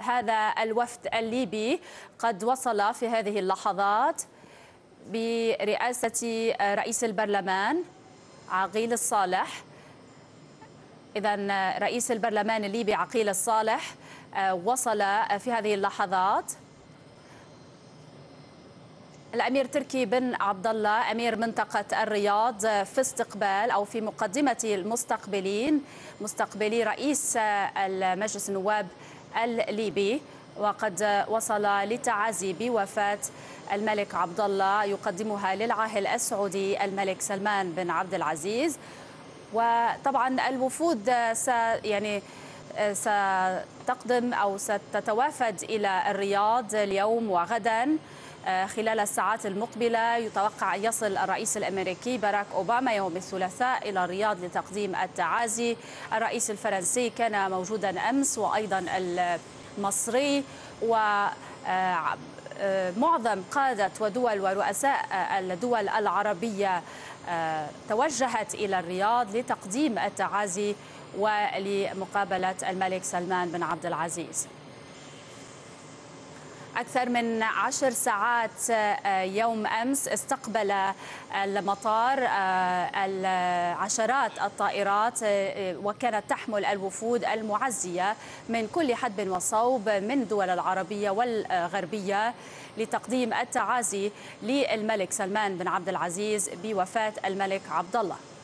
هذا الوفد الليبي قد وصل في هذه اللحظات برئاسة رئيس البرلمان عقيل الصالح. إذن رئيس البرلمان الليبي عقيل الصالح وصل في هذه اللحظات. الأمير تركي بن عبد الله أمير منطقة الرياض في استقبال أو في مقدمة مستقبلي رئيس المجلس النواب الليبي، وقد وصل للتعازي بوفاة الملك عبد الله يقدمها للعاهل السعودي الملك سلمان بن عبد العزيز. وطبعا الوفود ستقدم أو ستتوافد إلى الرياض اليوم وغدا. خلال الساعات المقبلة يتوقع أن يصل الرئيس الأمريكي باراك أوباما يوم الثلاثاء إلى الرياض لتقديم التعازي. الرئيس الفرنسي كان موجودا أمس وأيضا المصري، ومعظم قادة ودول ورؤساء الدول العربية توجهت إلى الرياض لتقديم التعازي ولمقابلة الملك سلمان بن عبد العزيز. أكثر من 10 ساعات يوم أمس استقبل المطار عشرات الطائرات، وكانت تحمل الوفود المعزية من كل حدب وصوب من الدول العربية والغربية لتقديم التعازي للملك سلمان بن عبد العزيز بوفاة الملك عبد الله.